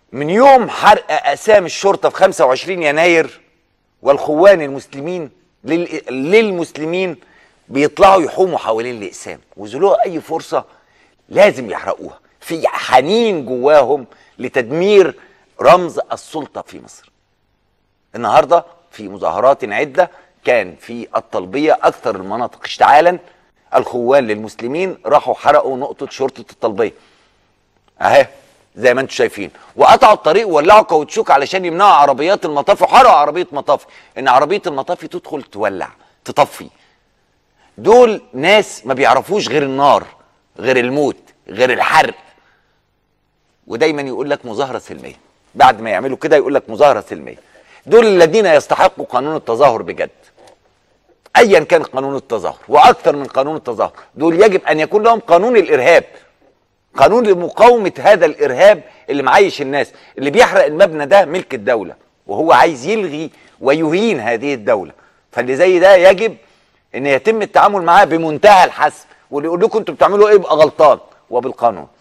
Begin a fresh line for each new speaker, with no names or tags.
من يوم حرق اقسام الشرطه في 25 يناير والخوان المسلمين للمسلمين بيطلعوا يحوموا حوالين الاقسام، وزلوها اي فرصه لازم يحرقوها. في حنين جواهم لتدمير رمز السلطه في مصر. النهارده في مظاهرات عده كان في الطلبيه اكثر المناطق اشتعالا، الخوان للمسلمين راحوا حرقوا نقطه شرطه الطلبيه اهي زي ما انتم شايفين، وقطعوا الطريق وولعوا كاوتشوك علشان يمنعوا عربيات المطافي، وحرقوا عربيه مطافي ان عربيه المطافي تدخل تولع تطفي. دول ناس ما بيعرفوش غير النار، غير الموت، غير الحرق. ودايما يقول لك مظاهره سلميه، بعد ما يعملوا كده يقول لك مظاهره سلميه. دول الذين يستحقوا قانون التظاهر بجد، ايا كان قانون التظاهر، واكثر من قانون التظاهر. دول يجب ان يكون لهم قانون الارهاب، قانون لمقاومه هذا الارهاب اللي معيش الناس، اللي بيحرق المبنى ده ملك الدوله وهو عايز يلغي ويهين هذه الدوله. فاللي زي ده يجب ان يتم التعامل معاه بمنتهى الحسم، واللي يقول لكم انتوا بتعملوا ايه يبقى غلطان وبالقانون.